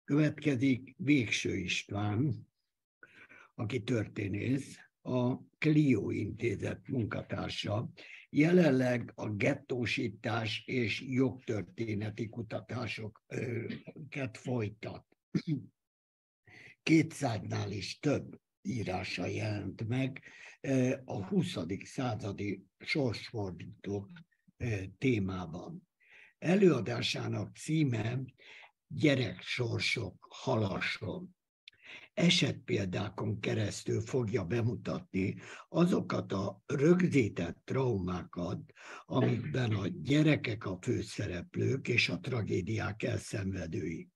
Következik Végső István, aki történész, a Clio Intézet munkatársa. Jelenleg a gettósítás és jogtörténeti kutatásokat folytat. 200-nál is több írása jelent meg a 20. századi sorsfordítók témában. Előadásának címe Gyereksorsok Halason. Esetpéldákon keresztül fogja bemutatni azokat a rögzített traumákat, amikben a gyerekek a főszereplők és a tragédiák elszenvedői.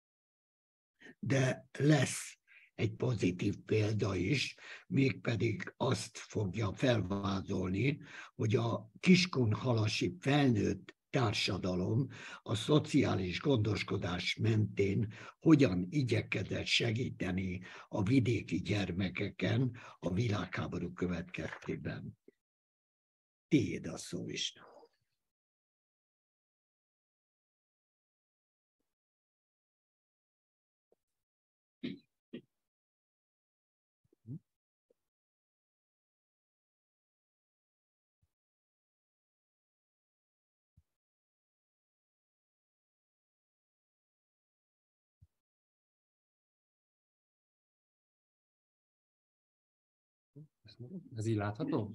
De lesz egy pozitív példa is, mégpedig azt fogja felvázolni, hogy a kiskunhalasi felnőtt társadalom a szociális gondoskodás mentén hogyan igyekezett segíteni a vidéki gyermekeken a világháború következtében. Tiéd a szó is. Ez így látható?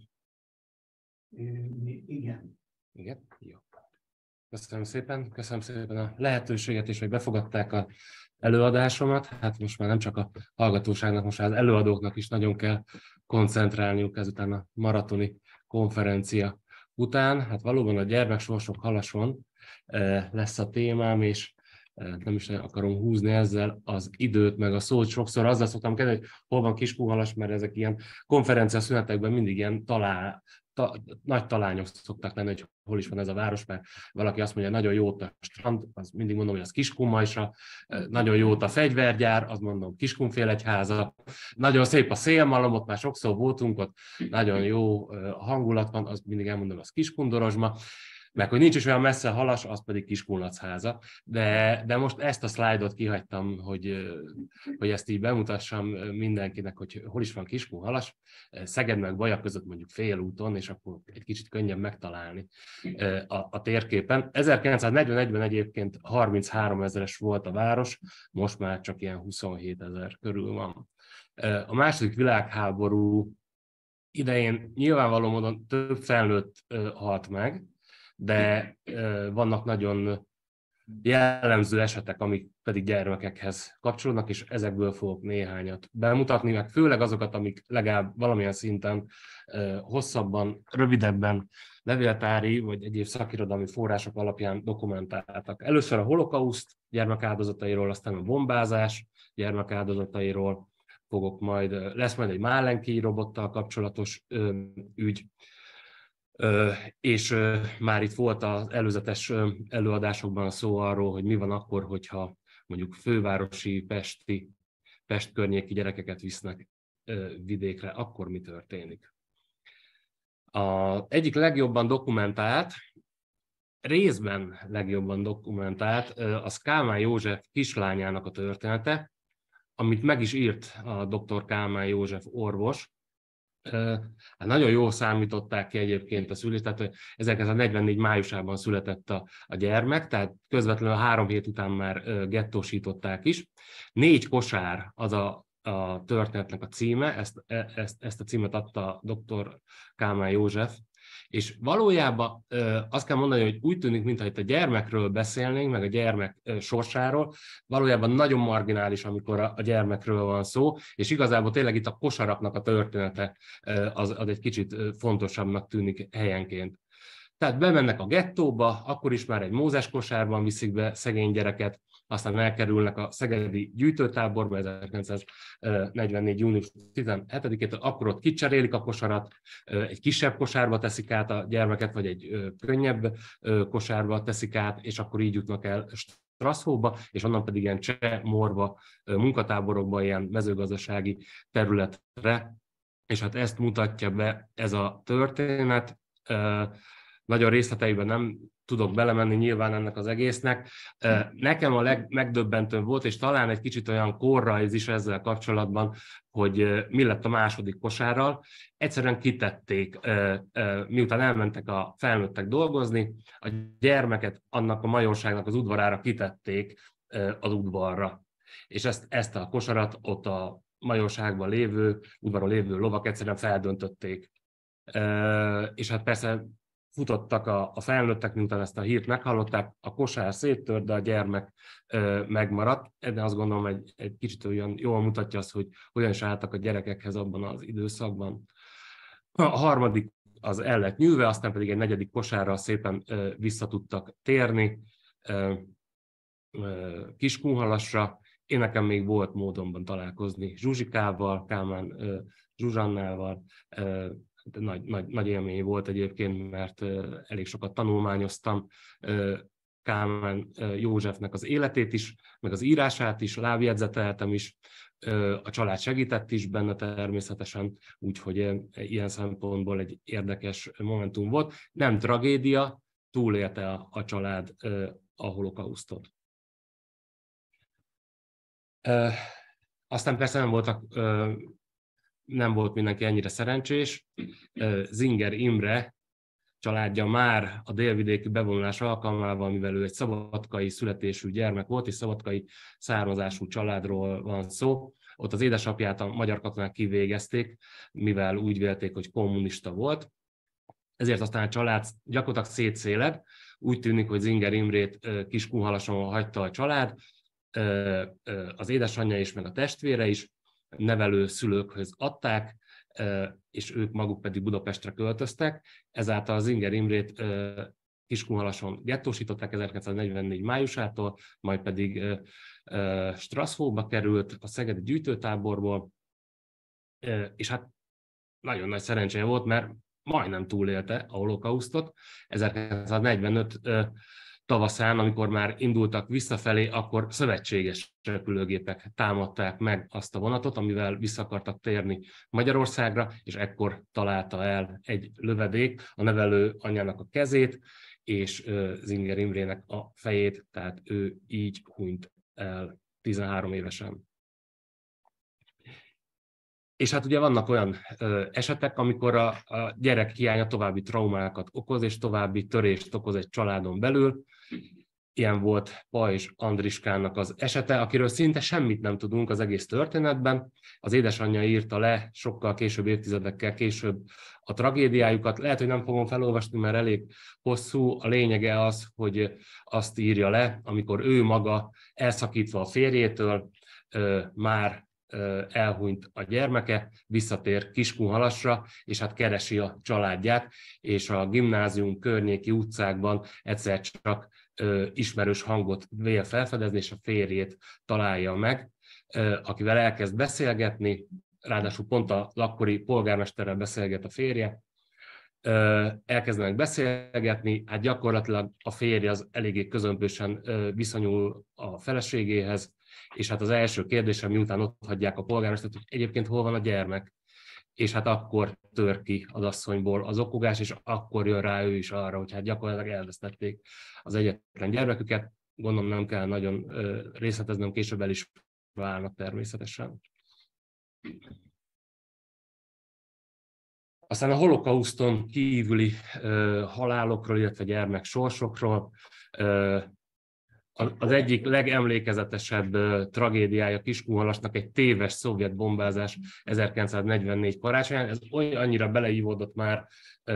Igen. Igen? Jó. Köszönöm szépen a lehetőséget is, hogy befogadták az előadásomat. Hát most már nem csak a hallgatóságnak, most már az előadóknak is nagyon kell koncentrálniuk ezután a maratoni konferencia után. Hát valóban a gyermeksorsok halason lesz a témám, és nem is akarom húzni ezzel az időt, meg a szót. Sokszor azzal szoktam kezdeni, hogy hol van Kiskunhalas, mert ezek ilyen konferencia szünetekben mindig ilyen nagy talányok szoktak lenni, hogy hol is van ez a város, mert valaki azt mondja, nagyon jó a strand, az mindig mondom, hogy az Kiskunmajsa, nagyon jó a fegyvergyár, azt mondom, Kiskunfélegyháza, nagyon szép a szélmalom, ott már sokszor voltunk, ott nagyon jó hangulat van, azt mindig elmondom, az Kiskundorozsma, meg hogy nincs is olyan messze Halas, az pedig Kiskunlachháza. De most ezt a szlájdot kihagytam, hogy ezt így bemutassam mindenkinek, hogy hol is van Kiskunhalas. Szeged meg Baja között mondjuk félúton, és akkor egy kicsit könnyebb megtalálni a térképen. 1941-ben egyébként 33 000-es volt a város, most már csak ilyen 27 000 körül van. A második világháború idején nyilvánvaló módon több felnőtt halt meg, de vannak nagyon jellemző esetek, amik pedig gyermekekhez kapcsolódnak, és ezekből fogok néhányat bemutatni, meg főleg azokat, amik legalább valamilyen szinten hosszabban, rövidebben levéltári vagy egyéb szakirodalmi források alapján dokumentáltak. Először a holokauszt gyermekáldozatairól, aztán a bombázás gyermekáldozatairól fogok lesz majd egy Málenki robottal kapcsolatos ügy, és már itt volt az előzetes előadásokban szó arról, hogy mi van akkor, hogyha mondjuk fővárosi, Pest környéki gyerekeket visznek vidékre, akkor mi történik. Egyik legjobban dokumentált, részben legjobban dokumentált, az Kálmán József kislányának a története, amit meg is írt a dr. Kálmán József orvos. Hát nagyon jól számították ki egyébként a szülést, tehát 1944 májusában született a gyermek, tehát közvetlenül 3 hét után már gettósították is. 4 kosár az a történetnek a címe, ezt a címet adta dr. Kálmán József, és valójában azt kell mondani, hogy úgy tűnik, mintha itt a gyermekről beszélnénk, meg a gyermek sorsáról, valójában nagyon marginális, amikor a gyermekről van szó, és igazából tényleg itt a kosaraknak a története az egy kicsit fontosabbnak tűnik helyenként. Tehát bemennek a gettóba, akkor is már egy mózes kosárban viszik be szegény gyereket, aztán elkerülnek a szegedi gyűjtőtáborba 1944. június 17-től, akkor ott kicserélik a kosarat, egy kisebb kosárba teszik át a gyermeket, vagy egy könnyebb kosárba teszik át, és akkor így jutnak el Straszhóba, és onnan pedig ilyen cseh, morva munkatáborokba, ilyen mezőgazdasági területre, és hát ezt mutatja be ez a történet. Nagyon részleteiben nem tudok belemenni nyilván ennek az egésznek. Nekem a legmegdöbbentőbb volt, és talán egy kicsit olyan korrajz is ezzel kapcsolatban, hogy mi lett a második kosárral. Egyszerűen kitették, miután elmentek a felnőttek dolgozni, a gyermeket annak a majorságnak az udvarára kitették az udvarra. És ezt a kosarat ott a majorságban lévő, udvaron lévő lovak egyszerűen feldöntötték. És hát persze futottak a felnőttek, miután ezt a hírt meghallották, a kosár széttört, de a gyermek megmaradt. De azt gondolom, egy kicsit olyan jól mutatja azt, hogy hogyan is álltak a gyerekekhez abban az időszakban. A harmadik az el lett nyűve, aztán pedig egy negyedik kosárral szépen vissza tudtak térni Kiskunhalasra. Én nekem még volt módonban találkozni Zsuzsikával, Kálmán Zsuzsannával. Nagy élmény volt egyébként, mert elég sokat tanulmányoztam Kálmán Józsefnek az életét is, meg az írását is, lábjegyzeteltem is, a család segített is benne természetesen, úgyhogy ilyen szempontból egy érdekes momentum volt. Nem tragédia, túlélte a család a holokausztot. Aztán persze nem volt mindenki ennyire szerencsés. Zinger Imre családja már a délvidéki bevonulás alkalmával, mivel ő egy szabadkai születésű gyermek volt, és szabadkai származású családról van szó, ott az édesapját a magyar katonák kivégezték, mivel úgy vélték, hogy kommunista volt. Ezért aztán a család gyakorlatilag szétszéled. Úgy tűnik, hogy Zinger Imrét Kiskunhalason hagyta a család, az édesanyja is, meg a testvére is, nevelő szülőkhöz adták, és ők maguk pedig Budapestre költöztek. Ezáltal Zinger Imrét Kiskunhalason gettósították 1944 májusától, majd pedig Straszhóba került a szegedi gyűjtőtáborból, és hát nagyon nagy szerencséje volt, mert majdnem túlélte a holokausztot. 1945 tavaszán, amikor már indultak visszafelé, akkor szövetséges repülőgépek támadták meg azt a vonatot, amivel vissza akartak térni Magyarországra, és ekkor találta el egy lövedék a nevelő anyjának a kezét, és Zinger Imrének a fejét, tehát ő így hunyt el 13 évesen. És hát ugye vannak olyan esetek, amikor a gyerek hiánya további traumákat okoz, és további törést okoz egy családon belül. Ilyen volt Pajzs Andriskának az esete, akiről szinte semmit nem tudunk az egész történetben. Az édesanyja írta le sokkal később, évtizedekkel később a tragédiájukat. Lehet, hogy nem fogom felolvasni, mert elég hosszú. A lényege az, hogy azt írja le, amikor ő maga elszakítva a férjétől már elhunyt a gyermeke, visszatér Kiskunhalasra, és hát keresi a családját, és a gimnázium környéki utcákban egyszer csak ismerős hangot vél felfedezni, és a férjét találja meg, akivel elkezd beszélgetni, ráadásul pont a akkori polgármesterrel beszélget a férje, elkezdenek beszélgetni, hát gyakorlatilag a férje az eléggé közömbösen viszonyul a feleségéhez, és hát az első kérdésem, miután ott hagyják a polgármestert, hogy egyébként hol van a gyermek, és hát akkor tör ki az asszonyból az okogás, és akkor jön rá ő is arra, hogy hát gyakorlatilag elvesztették az egyetlen gyermeküket. Gondolom nem kell nagyon részleteznem, később el is válnak természetesen. Aztán a holokauszton kívüli halálokról, illetve gyermeksorsokról az egyik legemlékezetesebb tragédiája Kiskunhalasnak egy téves szovjet bombázás 1944 karácsonyán. Ez annyira beleívódott már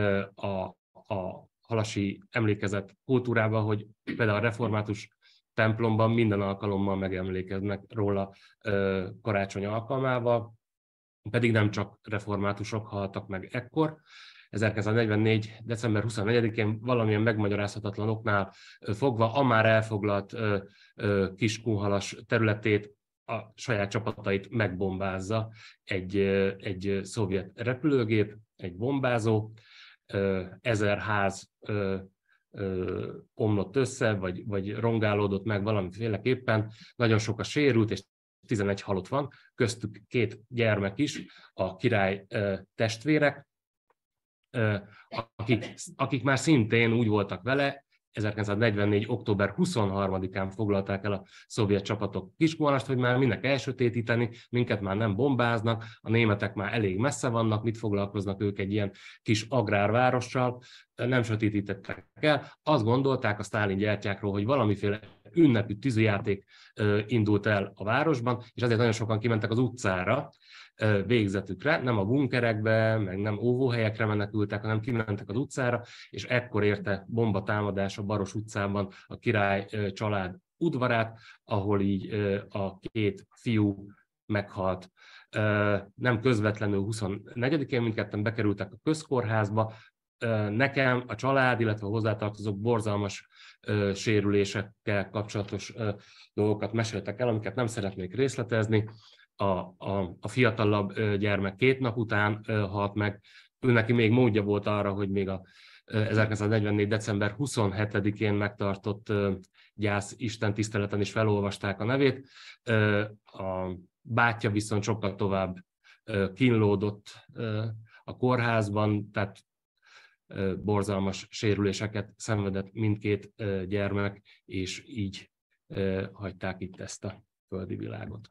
a halasi emlékezet kultúrába, hogy például a református templomban minden alkalommal megemlékeznek róla karácsony alkalmával, pedig nem csak reformátusok haltak meg ekkor. 1944. december 24-én valamilyen megmagyarázhatatlan oknál fogva a már elfoglalt Kiskunhalas területét, a saját csapatait megbombázza egy szovjet repülőgép, egy bombázó, 1000 ház omlott össze, vagy rongálódott meg valamiféleképpen, nagyon sok a sérült, és 11 halott van, köztük 2 gyermek is, a király testvérek, akik már szintén úgy voltak vele, 1944. október 23-án foglalták el a szovjet csapatok Kiskunhalast, hogy már mindnek elsötétíteni, minket már nem bombáznak, a németek már elég messze vannak, mit foglalkoznak ők egy ilyen kis agrárvárossal, nem sötétítettek el. Azt gondolták a Sztálin gyertyákról, hogy valamiféle ünnepű tűzijáték indult el a városban, és azért nagyon sokan kimentek az utcára végzetükre, nem a bunkerekbe, meg nem óvóhelyekre menekültek, hanem kimentek az utcára, és ekkor érte bombatámadás a Baros utcában a Király család udvarát, ahol így a két fiú meghalt. Nem közvetlenül 24-én mindketten bekerültek a közkórházba. Nekem a család, illetve a hozzátartozók borzalmas sérülésekkel kapcsolatos dolgokat meséltek el, amiket nem szeretnék részletezni. A fiatalabb gyermek 2 nap után halt meg. Őneki még módja volt arra, hogy még a 1944. december 27-én megtartott gyász istentiszteleten is felolvasták a nevét. A bátyja viszont sokkal tovább kínlódott a kórházban, tehát borzalmas sérüléseket szenvedett mindkét gyermek, és így hagyták itt ezt a földi világot.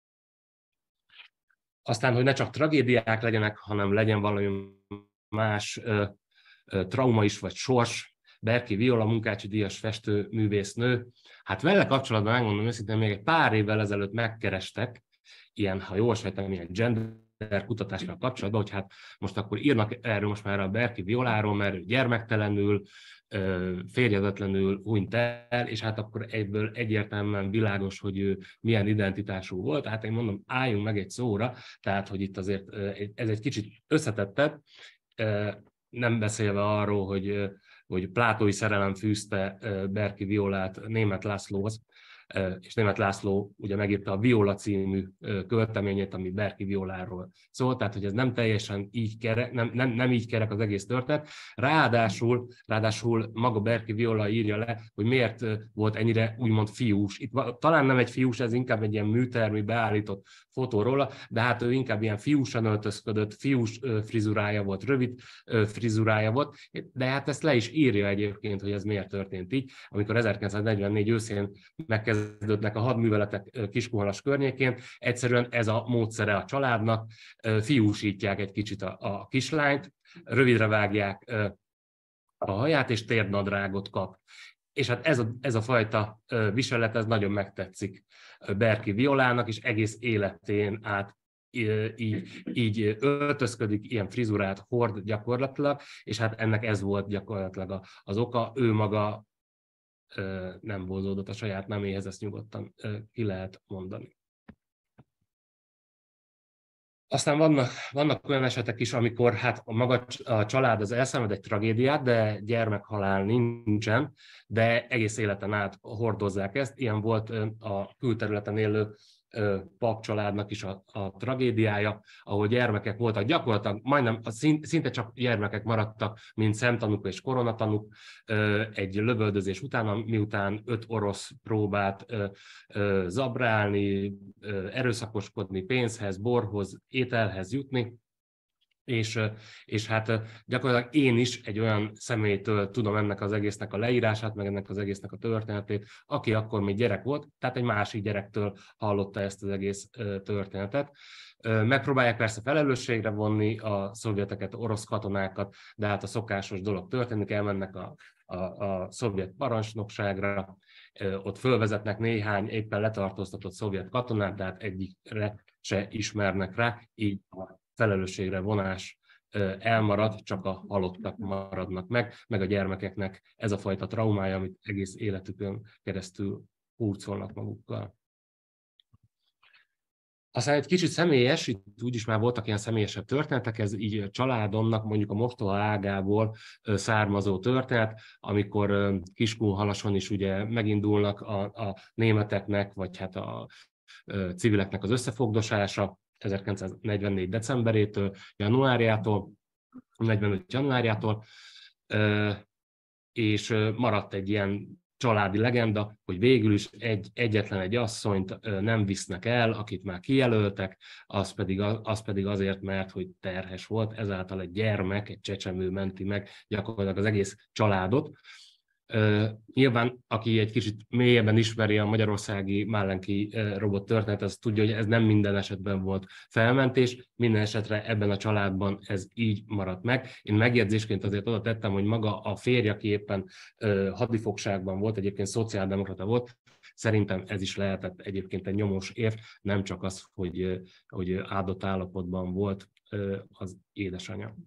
Aztán, hogy ne csak tragédiák legyenek, hanem legyen valami más trauma is, vagy sors. Berki Viola, Munkácsi díjas festő művésznő. Hát vele kapcsolatban megmondom őszintén, még egy pár évvel ezelőtt megkerestek, ilyen, ha jól sejtem, ilyen gender kutatással kapcsolatban, hogy hát most akkor írnak erről most már a Berki Violáról, mert ő gyermektelenül, férjezetlenül hunyt el, és hát akkor ebből egyértelműen világos, hogy ő milyen identitású volt. Hát én mondom, álljunk meg egy szóra, tehát, hogy itt azért ez egy kicsit összetettebb, nem beszélve arról, hogy plátói szerelem fűzte Berki Violát Németh Lászlóhoz, és Németh László ugye megírta a Viola című költeményét, ami Berki Violáról szól, tehát hogy ez nem teljesen így kerek, nem így kerek az egész történet. Ráadásul maga Berki Viola írja le, hogy miért volt ennyire úgymond fiús. Itt talán nem egy fiús, ez inkább egy ilyen műtermi beállított fotó róla, de hát ő inkább ilyen fiúsan öltözködött, fiús frizurája volt, rövid frizurája volt, de hát ezt le is írja egyébként, hogy ez miért történt így, amikor 1944 őszén megkezdődnek a hadműveletek Kiskunhalas környékén, egyszerűen ez a módszere a családnak, fiúsítják egy kicsit a kislányt, rövidre vágják a haját, és térnadrágot kap. És hát ez a fajta viselet, ez nagyon megtetszik Berki Violának, és egész életén át így öltözködik, ilyen frizurát hord gyakorlatilag, és hát ennek ez volt gyakorlatilag az oka. Ő maga nem vonzódott a saját neméhez, ezt nyugodtan ki lehet mondani. Aztán vannak olyan esetek is, amikor hát a család az elszenved egy tragédiát, de gyermekhalál nincsen, de egész életen át hordozzák ezt. Ilyen volt a külterületen élő papcsaládnak is a tragédiája, ahol gyermekek voltak, gyakorlatilag majdnem szinte csak gyermekek maradtak, mint szemtanúk és koronatanúk egy lövöldözés után, miután 5 orosz próbált zabrálni, erőszakoskodni, pénzhez, borhoz, ételhez jutni. És hát gyakorlatilag én is egy olyan személytől tudom ennek az egésznek a leírását, meg ennek az egésznek a történetét, aki akkor még gyerek volt, tehát egy másik gyerektől hallotta ezt az egész történetet. Megpróbálják persze felelősségre vonni a szovjeteket, orosz katonákat, de hát a szokásos dolog történik, elmennek a szovjet parancsnokságra, ott fölvezetnek néhány éppen letartóztatott szovjet katonát, de hát egyikre se ismernek rá, így a felelősségre vonás elmarad, csak a halottak maradnak meg a gyermekeknek ez a fajta traumája, amit egész életükön keresztül hurcolnak magukkal. Aztán egy kicsit személyes, itt úgyis már voltak ilyen személyesebb történetek, ez így a családomnak mondjuk a mostoha ágából származó történet, amikor Kiskunhalason is ugye megindulnak a németeknek, vagy hát a civileknek az összefogdosása, 1944. decemberétől, januárjától, 45. januárjától, és maradt egy ilyen családi legenda, hogy végül is egyetlen egy asszonyt nem visznek el, akit már kijelöltek, az pedig azért, mert hogy terhes volt, ezáltal egy gyermek, egy csecsemő menti meg gyakorlatilag az egész családot. Nyilván, aki egy kicsit mélyebben ismeri a magyarországi Mállenki robot történet, az tudja, hogy ez nem minden esetben volt felmentés, minden esetre ebben a családban ez így maradt meg. Én megjegyzésként azért oda tettem, hogy maga a férje, aki éppen hadifogságban volt, egyébként szociáldemokrata volt, szerintem ez is lehetett egyébként egy nyomós érv, nem csak az, hogy áldott állapotban volt az édesanyja.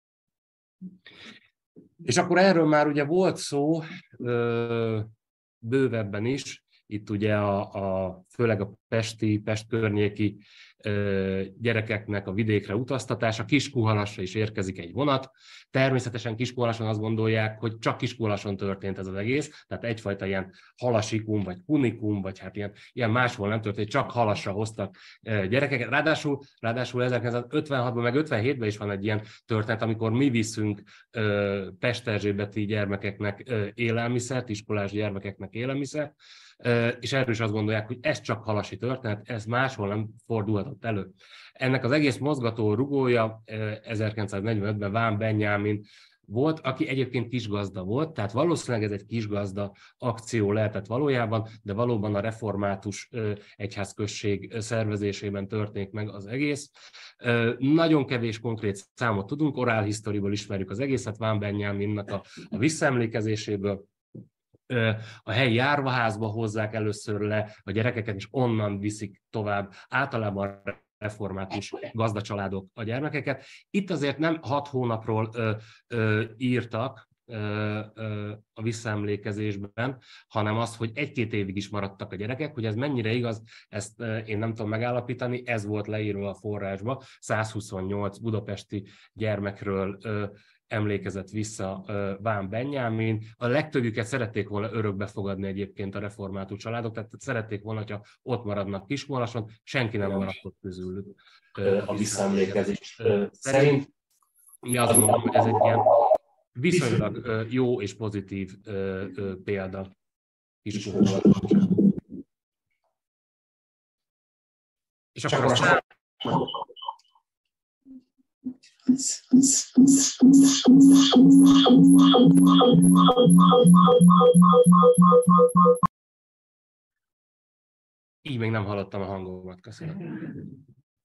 És akkor erről már ugye volt szó bővebben is, itt ugye főleg a Pest környéki gyerekeknek a vidékre utaztatása, Kiskunhalasra is érkezik egy vonat. Természetesen Kiskunhalason azt gondolják, hogy csak Kiskunhalason történt ez az egész, tehát egyfajta ilyen halasikum, vagy punikum, vagy hát ilyen máshol nem történt, csak Halasra hoztak gyerekeket. Ráadásul 1956-ban, meg 57-ben is van egy ilyen történet, amikor mi viszünk pesterzsébeti gyermekeknek élelmiszert, iskolás gyermekeknek élelmiszert, és erről is azt gondolják, hogy ez csak halasi történet, ez máshol nem fordulhatott elő. Ennek az egész mozgató rugója 1945-ben Ván Benyámin volt, aki egyébként kisgazda volt, tehát valószínűleg ez egy kisgazda akció lehetett valójában, de valóban a református egyházközség szervezésében történik meg az egész. Nagyon kevés konkrét számot tudunk, oral historyból ismerjük az egészet, Ván Benyáminnak a visszaemlékezéséből. A helyi árvaházba hozzák először le a gyerekeket, és onnan viszik tovább. Általában református gazdacsaládok a gyermekeket. Itt azért nem 6 hónapról írtak a visszaemlékezésben, hanem azt, hogy 1-2 évig is maradtak a gyerekek. Hogy ez mennyire igaz, ezt én nem tudom megállapítani, ez volt leírva a forrásba. 128 budapesti gyermekről emlékezett vissza Ván Benyámin. A legtöbbjüket szerették volna örökbe fogadni egyébként a református családok, tehát szerették volna, hogyha ott maradnak Kiskunhalason, senki nem maradt ott közülük. A visszaemlékezés szerint mi azt mondom, hogy ez egy ilyen viszonylag jó és pozitív példa Kiskunhalason. És akkor aztán így még nem hallottam a hangomat, köszönöm.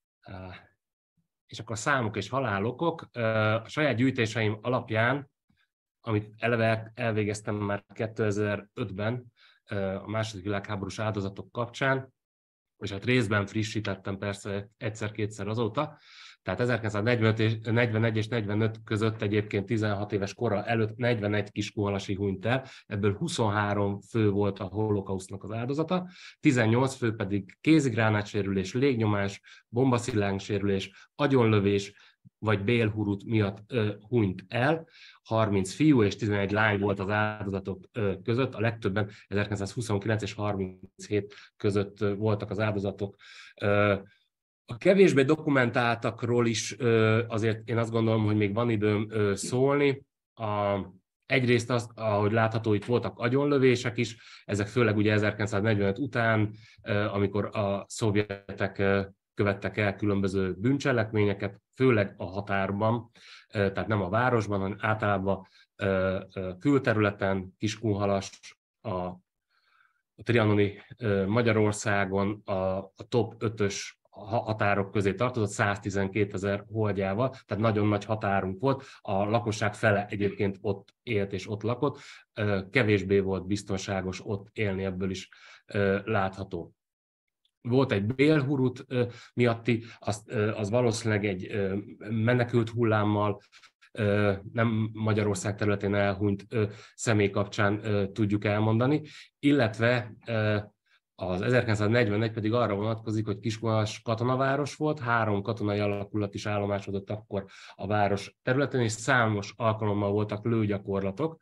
És akkor számok és halálokok. A saját gyűjtéseim alapján, amit eleve elvégeztem már 2005-ben a második világháborús áldozatok kapcsán, és hát részben frissítettem persze egyszer-kétszer azóta. Tehát 1941 és 45 között egyébként 16 éves kora előtt 41 kiskunhalasi hunyt el, ebből 23 fő volt a holokausztnak az áldozata, 18 fő pedig kézigránátsérülés, légnyomás, bombaszillángsérülés, agyonlövés vagy bélhurut miatt hunyt el. 30 fiú és 11 lány volt az áldozatok között, a legtöbben 1929 és 37 között voltak az áldozatok. A kevésbé dokumentáltakról is azért én azt gondolom, hogy még van időm szólni. Egyrészt az, ahogy látható, itt voltak agyonlövések is, ezek főleg ugye 1945 után, amikor a szovjetek követtek el különböző bűncselekményeket, főleg a határban, tehát nem a városban, hanem általában külterületen, Kiskunhalas, a trianoni Magyarországon a top 5-ös határok közé tartozott 112 000 holdjával, tehát nagyon nagy határunk volt, a lakosság fele egyébként ott élt és ott lakott, kevésbé volt biztonságos ott élni, ebből is látható. Volt egy bélhurut miatti, az valószínűleg egy menekült hullámmal, nem Magyarország területén elhunyt személy kapcsán tudjuk elmondani, illetve az 1941 pedig arra vonatkozik, hogy Kiskunhalas katonaváros volt, 3 katonai alakulat is állomásodott akkor a város területén, és számos alkalommal voltak lőgyakorlatok,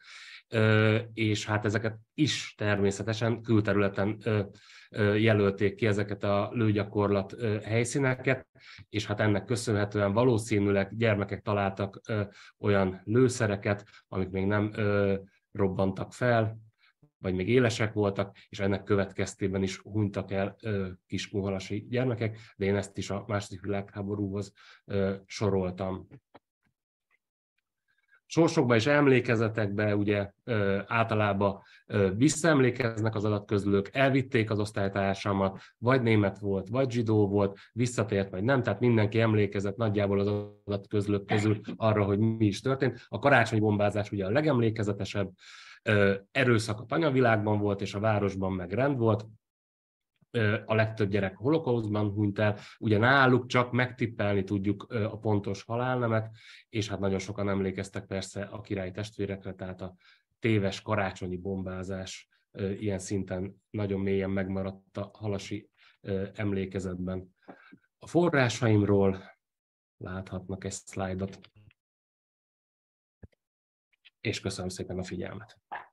és hát ezeket is természetesen külterületen jelölték ki, ezeket a lőgyakorlat helyszíneket, és hát ennek köszönhetően valószínűleg gyermekek találtak olyan lőszereket, amik még nem robbantak fel, vagy még élesek voltak, és ennek következtében is hunytak el kiskunhalasi gyermekek, de én ezt is a második világháborúhoz soroltam. sorsokban és emlékezetekben ugye általában visszaemlékeznek az adatközlők, elvitték az osztálytársamat, vagy német volt, vagy zsidó volt, visszatért, vagy nem, tehát mindenki emlékezett nagyjából az adatközlők közül arra, hogy mi is történt. A karácsonyi bombázás ugye a legemlékezetesebb, erőszak a tanyavilágban volt, és a városban meg rend volt. A legtöbb gyerek holokausztban hunyt el, ugye náluk csak megtippelni tudjuk a pontos halálnemet, és hát nagyon sokan emlékeztek persze a királyi testvérekre, tehát a téves karácsonyi bombázás ilyen szinten nagyon mélyen megmaradt a halasi emlékezetben. A forrásaimról láthatnak egy szlájdot, és köszönöm szépen a figyelmet.